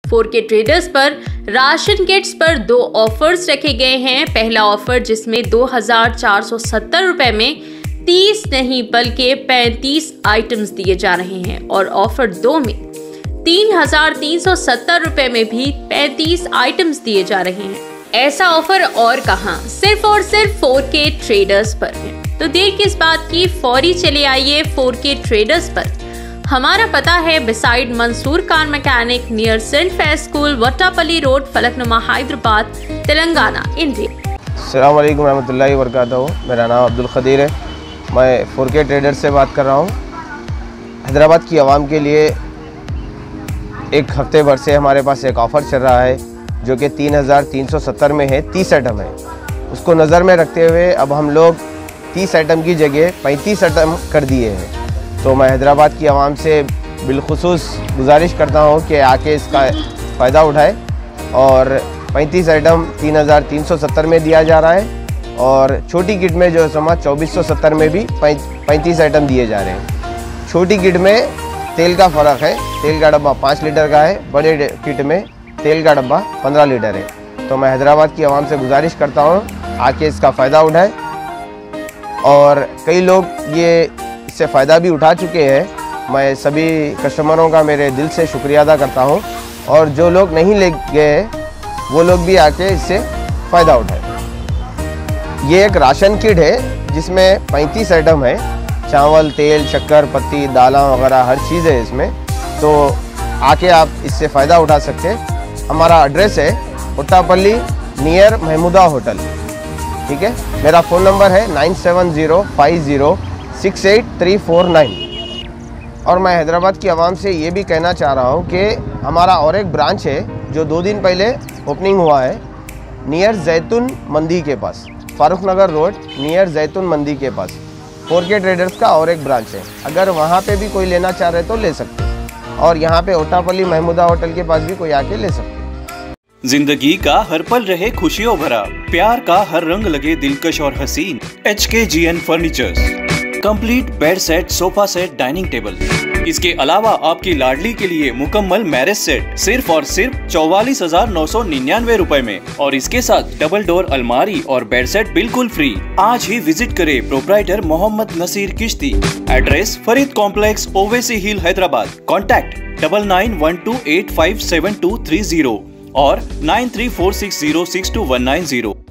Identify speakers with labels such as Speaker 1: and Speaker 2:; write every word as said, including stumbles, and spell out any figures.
Speaker 1: Four के traders पर ration kits पर दो ऑफर्स रखे गए हैं। पहला ऑफर जिसमें दो हजार चार सौ सत्तर रुपए में तीस नहीं बल्कि पैंतीस आइटम्स दिए जा रहे हैं और ऑफर दो में तीन हजार तीन सौ सत्तर रुपए में भी पैंतीस आइटम्स दिए जा रहे हैं। ऐसा ऑफर और कहां, सिर्फ और सिर्फ फोर के ट्रेडर्स पर है। तो देर किस बात की, फौरी चले आइए फोर के ट्रेडर्स पर। हमारा पता है beside Mansoor car mechanic near saint फेस school, Vattepally road, Falaknuma, Hyderabad, Telangana, India.
Speaker 2: अस्सलाम वालेकुम रहमतुल्लाहि व बरकातहू। मेरा नाम अब्दुल खदीर है। मैं फोर के ट्रेडर से बात कर रहा हूँ। हैदराबाद की आवाम के लिए एक हफ्ते भर से हमारे पास एक ऑफ़र चल रहा है जो कि तीन हज़ार तीन सौ सत्तर में है, तीस आइटम है। उसको नज़र में रखते हुए अब हम लोग तीस आइटम की जगह पैंतीस आइटम कर दिए हैं। तो मैं हैदराबाद की आवाम से बिलखुसूस गुजारिश करता हूँ कि आके इसका फ़ायदा उठाए। और पैंतीस आइटम तीन हज़ार तीन सौ सत्तर में दिया जा रहा है और छोटी किट में जो है समा चौबीस सौ सत्तर में भी पैंतीस आइटम दिए जा रहे हैं। छोटी किट में तेल का फ़र्क है, तेल का डब्बा पाँच लीटर का है, बड़े किट में तेल का डब्बा पंद्रह लीटर है। तो मैं हैदराबाद की आवाम से गुजारिश करता हूँ आके इसका फ़ायदा उठाए। और कई लोग ये इससे फ़ायदा भी उठा चुके हैं। मैं सभी कस्टमरों का मेरे दिल से शुक्रिया अदा करता हूँ और जो लोग नहीं ले गए वो लोग भी आके इससे फ़ायदा उठाए। ये एक राशन किट है जिसमें पैंतीस आइटम है, चावल, तेल, शक्कर, पत्ती, दालें वगैरह हर चीज़ है इसमें। तो आके आप इससे फ़ायदा उठा सकते हैं। हमारा एड्रेस है वट्टापल्ली नियर महमूदा होटल, ठीक है। मेरा फ़ोन नंबर है nine seven zero five zero six eight three four nine. और मैं हैदराबाद की आवाम से ये भी कहना चाह रहा हूँ कि हमारा और एक ब्रांच है जो दो दिन पहले ओपनिंग हुआ है नियर जैतून मंदी के पास, फारूक नगर रोड नियर जैतून मंदी के पास। फोर के ट्रेडर्स का और एक ब्रांच है, अगर वहाँ पे भी कोई लेना चाह रहे तो ले सकते हैं। और यहाँ पे वट्टापल्ली महमूदा होटल के पास भी कोई आके ले सकते हैं।
Speaker 3: जिंदगी का हर पल रहे खुशियों भरा, प्यार का हर रंग लगे दिलकश और हसीन। H K G N furnitures, complete bed set, sofa set, dining table. इसके अलावा आपकी लाडली के लिए मुकम्मल मैरिज सेट सिर्फ और सिर्फ चौवालीस हजार नौ सौ निन्यानवे रूपए में, और इसके साथ डबल डोर अलमारी और बेड सेट बिल्कुल फ्री। आज ही विजिट करें proprietor Mohammed Naseer Kishti. Address Farid complex, Owaisi hill, Hyderabad. Contact double nine one two eight five seven two three zero और nine three four six zero six two one nine zero.